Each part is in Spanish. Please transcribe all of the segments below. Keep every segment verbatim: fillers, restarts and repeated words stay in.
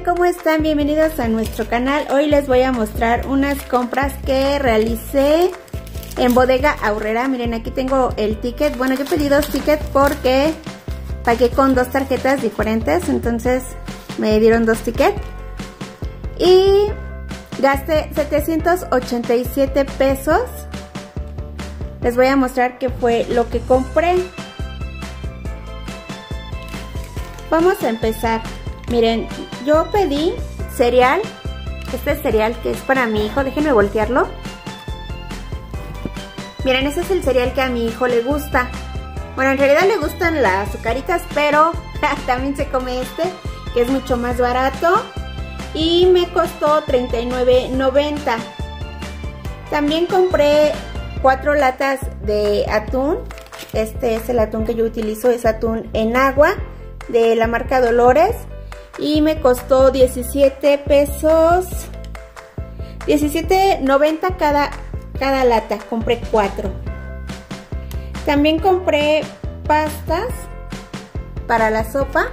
tal? ¿Cómo están? Bienvenidos a nuestro canal. Hoy les voy a mostrar unas compras que realicé en Bodega Aurrera. Miren, aquí tengo el ticket. Bueno, yo pedí dos tickets porque pagué con dos tarjetas diferentes, entonces me dieron dos tickets y gasté setecientos ochenta y siete pesos. Les voy a mostrar qué fue lo que compré. Vamos a empezar. Miren, yo pedí cereal. Este cereal que es para mi hijo. Déjenme voltearlo. Miren, ese es el cereal que a mi hijo le gusta. Bueno, en realidad le gustan las azucaritas, pero también se come este, que es mucho más barato. Y me costó treinta y nueve noventa. También compré cuatro latas de atún. Este es el atún que yo utilizo, es atún en agua de la marca Dolores. Y me costó diecisiete pesos, diecisiete noventa cada, cada lata. Compré cuatro. También compré pastas para la sopa.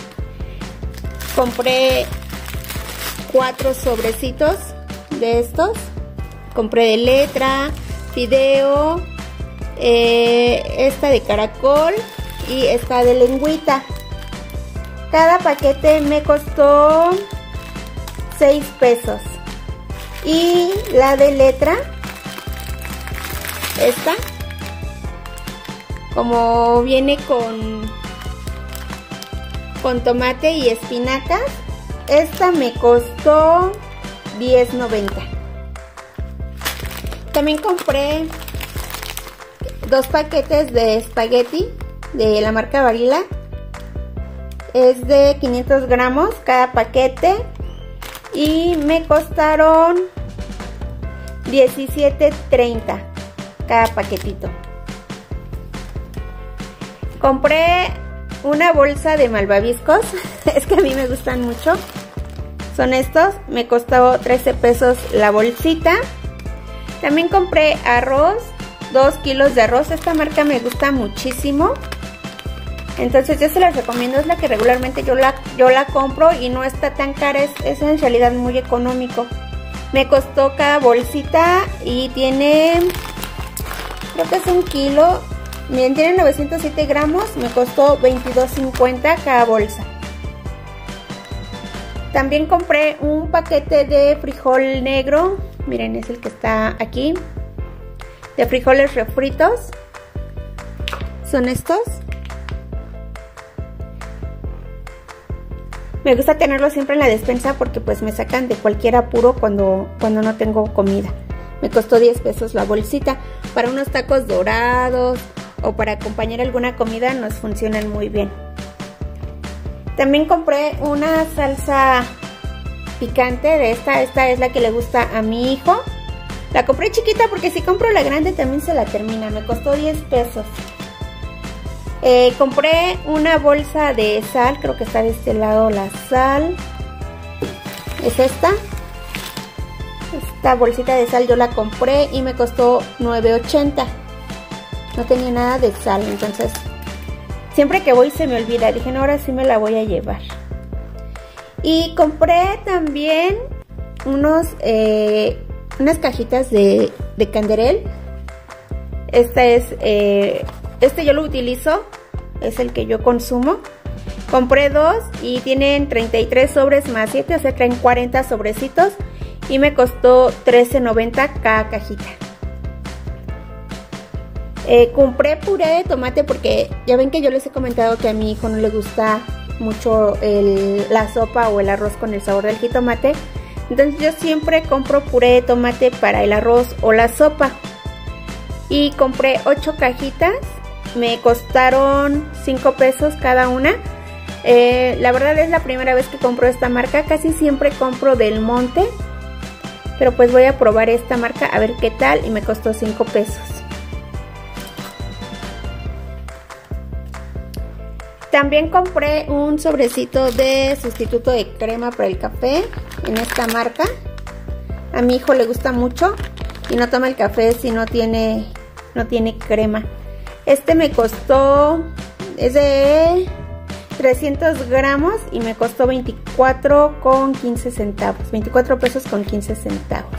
Compré cuatro sobrecitos de estos. Compré de letra, fideo, eh, esta de caracol y esta de lengüita. Cada paquete me costó seis pesos. Y la de letra, esta, como viene con, con tomate y espinacas, esta me costó diez noventa. También compré dos paquetes de espagueti de la marca Barilla. Es de quinientos gramos cada paquete y me costaron diecisiete treinta cada paquetito. Compré una bolsa de malvaviscos, es que a mí me gustan mucho. Son estos, me costó trece pesos la bolsita. También compré arroz, dos kilos de arroz. Esta marca me gusta muchísimo. Entonces yo se las recomiendo, es la que regularmente yo la, yo la compro y no está tan cara, es, es en realidad muy económico. Me costó cada bolsita y tiene, creo que es un kilo, miren, tiene novecientos siete gramos, me costó veintidós cincuenta cada bolsa. También compré un paquete de frijol negro, miren, es el que está aquí, de frijoles refritos, son estos. Me gusta tenerlo siempre en la despensa porque pues me sacan de cualquier apuro cuando, cuando no tengo comida. Me costó diez pesos la bolsita. Para unos tacos dorados o para acompañar alguna comida nos funcionan muy bien. También compré una salsa picante de esta. Esta es la que le gusta a mi hijo. La compré chiquita porque si compro la grande también se la termina. Me costó diez pesos. Eh, compré una bolsa de sal, creo que está de este lado la sal, es esta, esta bolsita de sal yo la compré y me costó nueve ochenta, no tenía nada de sal, entonces siempre que voy se me olvida, dije no, ahora sí me la voy a llevar. Y compré también unos, eh, unas cajitas de, de Canderel, esta es... Eh, Este yo lo utilizo, es el que yo consumo. Compré dos y tienen treinta y tres sobres más siete, o sea traen cuarenta sobrecitos y me costó trece noventa cada cajita. Eh, compré puré de tomate porque ya ven que yo les he comentado que a mi hijo no le gusta mucho el, la sopa o el arroz con el sabor del jitomate. Entonces yo siempre compro puré de tomate para el arroz o la sopa. Y compré ocho cajitas. Me costaron cinco pesos cada una. Eh, la verdad es la primera vez que compro esta marca. Casi siempre compro Del Monte, pero pues voy a probar esta marca a ver qué tal. Y me costó cinco pesos. También compré un sobrecito de sustituto de crema para el café en esta marca. A mi hijo le gusta mucho y no toma el café si no tiene, no tiene crema. Este me costó, es de trescientos gramos y me costó veinticuatro con quince centavos, veinticuatro pesos con quince centavos.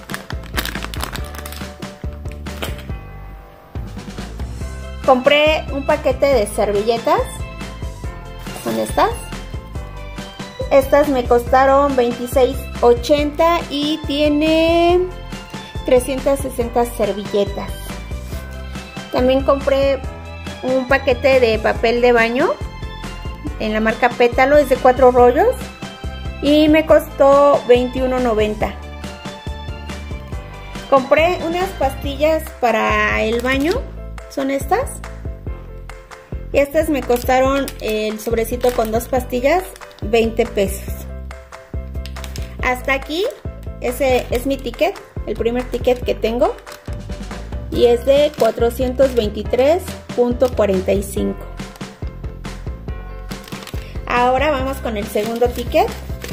Compré un paquete de servilletas, son estas. Estas me costaron veintiséis ochenta y tiene trescientas sesenta servilletas. También compré un paquete de papel de baño en la marca Pétalo, es de cuatro rollos y me costó veintiuno noventa. Compré unas pastillas para el baño, son estas. Y estas me costaron el sobrecito con dos pastillas, veinte pesos. Hasta aquí, ese es mi ticket, el primer ticket que tengo. Y es de cuatrocientos veintitrés punto cuarenta y cinco. Ahora vamos con el segundo ticket.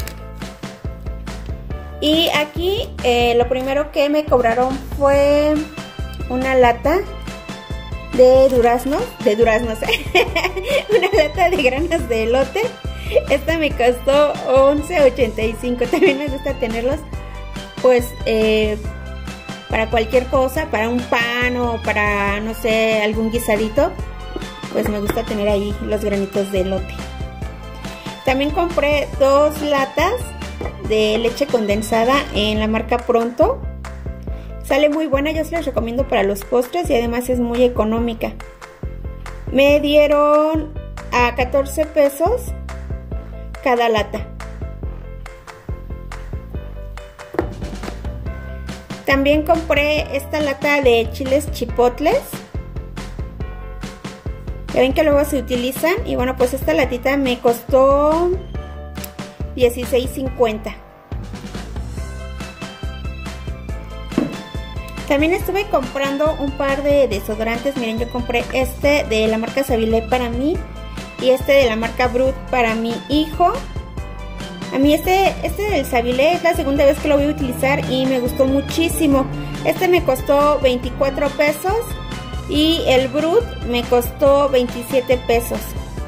Y aquí eh, lo primero que me cobraron fue una lata de duraznos, de duraznos, una lata de granos de elote. Esta me costó once ochenta y cinco. También me gusta tenerlos pues eh, para cualquier cosa, para un pan o para, no sé, algún guisadito. Pues me gusta tener ahí los granitos de elote. También compré dos latas de leche condensada en la marca Pronto. Sale muy buena, yo se las recomiendo para los postres y además es muy económica. Me dieron a catorce pesos cada lata. También compré esta lata de chiles chipotles. Ya ven que luego se utilizan. Y bueno, pues esta latita me costó dieciséis cincuenta. También estuve comprando un par de desodorantes. Miren, yo compré este de la marca Savilé para mí y este de la marca Brut para mi hijo. A mí este, este del Savilé es la segunda vez que lo voy a utilizar y me gustó muchísimo. Este me costó veinticuatro pesos y el Brut me costó veintisiete pesos.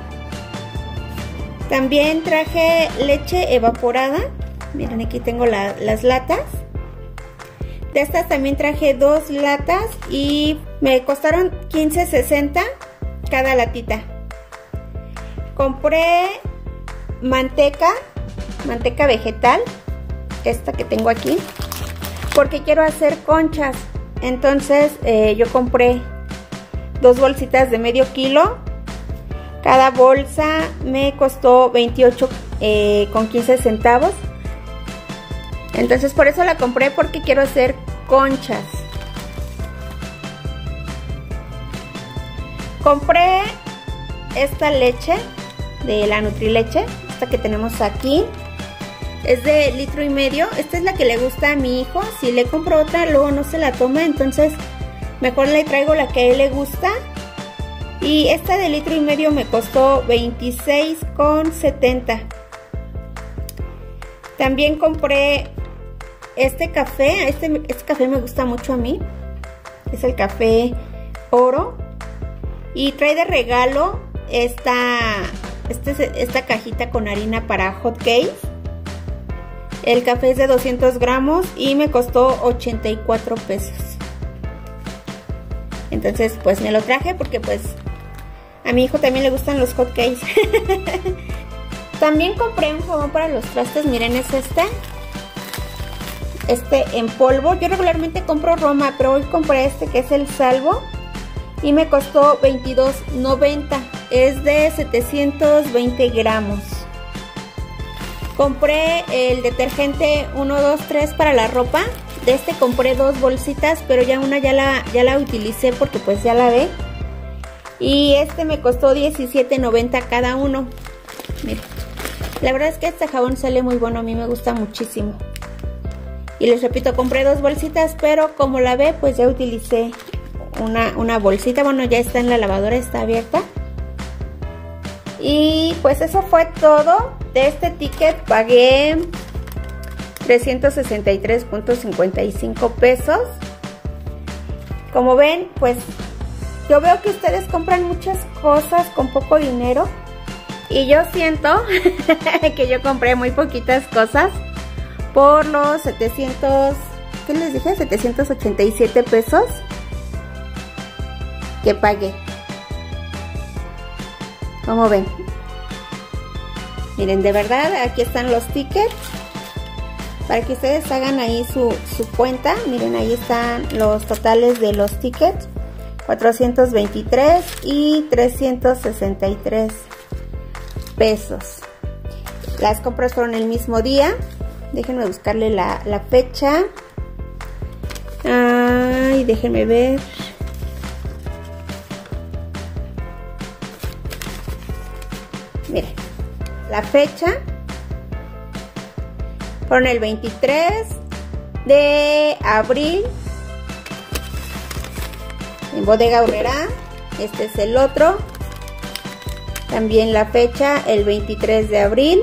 También traje leche evaporada. Miren, aquí tengo la, las latas. De estas también traje dos latas y me costaron quince sesenta cada latita. Compré manteca, manteca vegetal, esta que tengo aquí, porque quiero hacer conchas. Entonces eh, yo compré dos bolsitas de medio kilo. Cada bolsa me costó veintiocho eh, con quince centavos. Entonces por eso la compré, porque quiero hacer conchas. Compré esta leche de la Nutrileche, esta que tenemos aquí. Es de litro y medio. Esta es la que le gusta a mi hijo. Si le compro otra, luego no se la toma. Entonces mejor le traigo la que a él le gusta. Y esta de litro y medio me costó veintiséis con setenta. También compré este café. Este, este café me gusta mucho a mí. Es el café oro. Y trae de regalo esta, este, esta cajita con harina para hot cakes. El café es de doscientos gramos y me costó ochenta y cuatro pesos. Entonces pues me lo traje porque pues a mi hijo también le gustan los hot cakes. También compré un jabón para los trastes. Miren, es este. Este en polvo. Yo regularmente compro Roma, pero hoy compré este que es el Salvo. Y me costó veintidós noventa. Es de setecientos veinte gramos. Compré el detergente uno, dos, tres para la ropa. De este compré dos bolsitas, pero ya una ya la, ya la utilicé porque pues ya la ve. Y este me costó diecisiete noventa cada uno. Miren. La verdad es que este jabón sale muy bueno, a mí me gusta muchísimo. Y les repito, compré dos bolsitas, pero como la ve, pues ya utilicé una, una bolsita. Bueno, ya está en la lavadora, está abierta. Y pues eso fue todo. De este ticket pagué trescientos sesenta y tres punto cincuenta y cinco pesos. Como ven, pues yo veo que ustedes compran muchas cosas con poco dinero. Y yo siento que yo compré muy poquitas cosas por los setecientos, ¿qué les dije? setecientos ochenta y siete pesos que pagué. ¿Cómo ven? Miren, de verdad, aquí están los tickets para que ustedes hagan ahí su, su cuenta. Miren, ahí están los totales de los tickets: cuatrocientos veintitrés y trescientos sesenta y tres pesos. Las compras fueron el mismo día. Déjenme buscarle la, la fecha. Ay, déjenme ver. Miren, la fecha fueron el veintitrés de abril en Bodega Aurrera. Este es el otro. También la fecha, el veintitrés de abril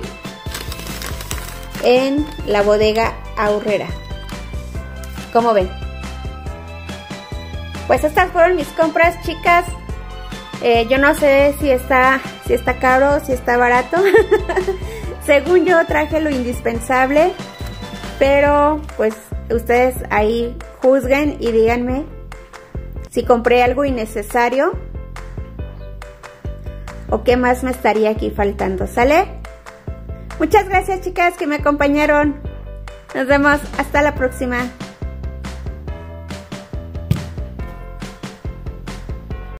en la Bodega Aurrera. ¿Cómo ven? Pues estas fueron mis compras, chicas. Eh, yo no sé si está, si está caro, si está barato. Según yo traje lo indispensable, pero pues ustedes ahí juzguen y díganme si compré algo innecesario o qué más me estaría aquí faltando, ¿sale? Muchas gracias, chicas, que me acompañaron. Nos vemos hasta la próxima.